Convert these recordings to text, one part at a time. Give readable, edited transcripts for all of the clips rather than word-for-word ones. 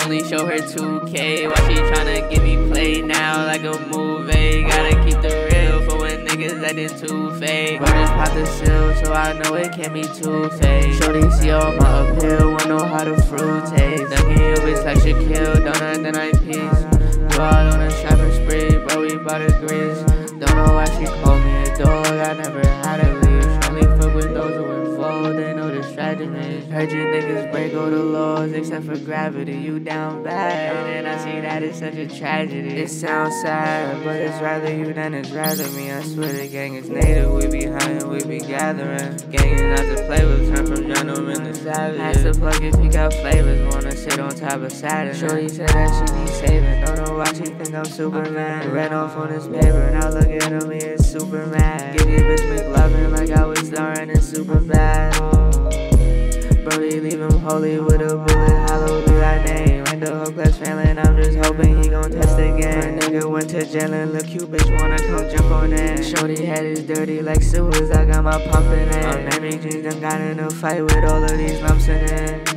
Only show her 2K, why she tryna get me played now like a movie. Gotta keep the real for when niggas acting too fake. Bro, just pop the seal, so I know it can't be too fake. Shorty see all my uphill, wanna know how the fruit taste. Ducking your bitch like Shaquille, donut, then I peace. Go out on a shopping spree, bro, we bout to grease. Don't know why she called me a dog, I never had to leave. Only fuck with those who involved, they know the strategy. Heard you niggas break all the laws except for gravity. You down bad, and I see that it's such a tragedy. It sounds sad, but it's rather you than it's rather me. I swear the gang is native, we be hunting, we be gathering. Gang is not to play with, turn from gentlemen to savage. Has to plug if you got flavors, wanna sit on top of Saturn. Shorty said that she need saving, don't know why she think I'm Superman. Ran off on this paper, now look at me, it's Superman. Give your bitch McLovin like I was starring in Superbad. Brody leave him holy with a bullet, hallowed be thy name. Like the whole class failing, I'm just hoping he gon' test again. My nigga went to Jalen Lecque, bitch wanna come jump on it. Shorty head is dirty like sewers, I got my pump in it. My memory jeans done got in a fight with all of these lumps in it.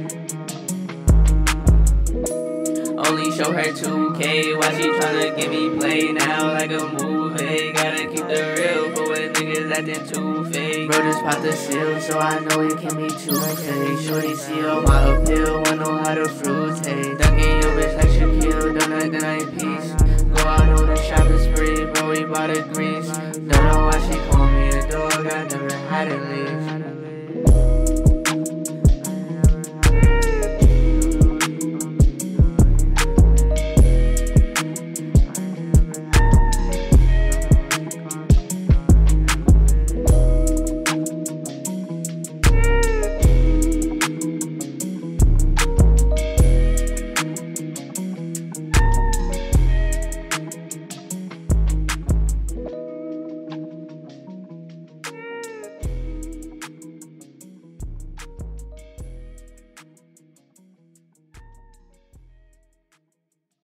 Only show her 2K, why she tryna get me played now like a movie. Gotta keep the real for when niggas acting too fake. Bro, just pop the seal, so I know it can be too fake. Shorty see all my uphill, wanna know how the fruit taste. Ducking your bitch like Shaquille, donut, then I peace. Go out on a shopping spree, bro, we bout to grease. Don't know why she called me a dog, I never had to leave.